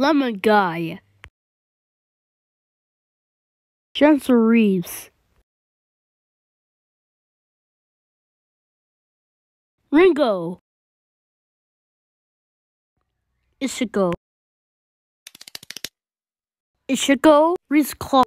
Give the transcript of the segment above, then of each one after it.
Lemon Guy. Jensen Reeves. Ringo. Ishigo. Ishigo Reese Clark.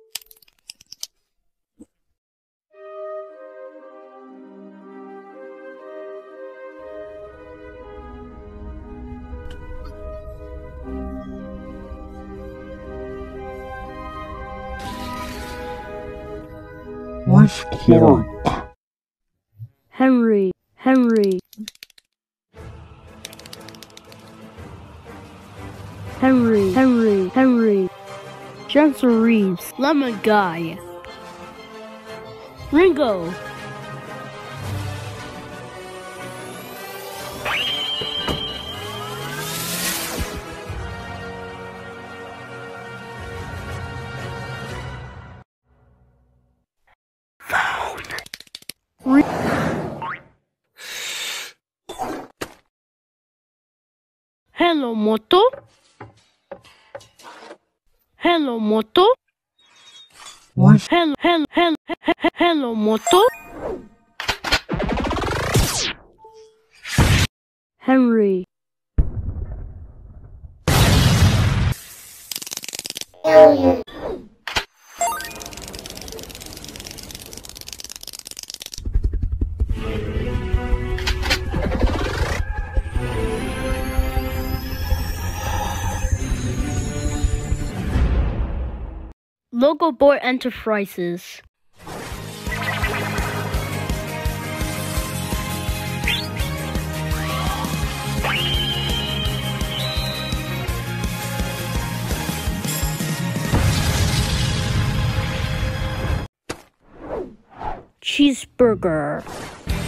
Reese Clark. Henry. Henry. Jensen Reeves. Lemon Guy. Ringo. Hello Moto. Hello Moto. Hello Moto. Henry. Local Boy Enterprises. Cheeseburger.